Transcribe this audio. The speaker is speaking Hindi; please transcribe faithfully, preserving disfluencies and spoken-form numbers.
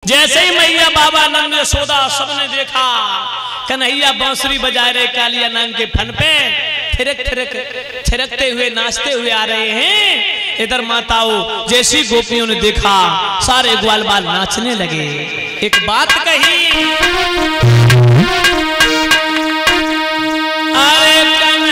जैसे ही मैया बाबा नंद यशोदा सबने देखा कन्हैया बांसुरी बजा रहे कालिया नंग के फन पे थिरक थिरक थिरकते हुए नाचते हुए आ रहे हैं। इधर माताओं जैसी गोपियों ने देखा सारे ग्वाल बाल नाचने लगे। एक बात कही, अरे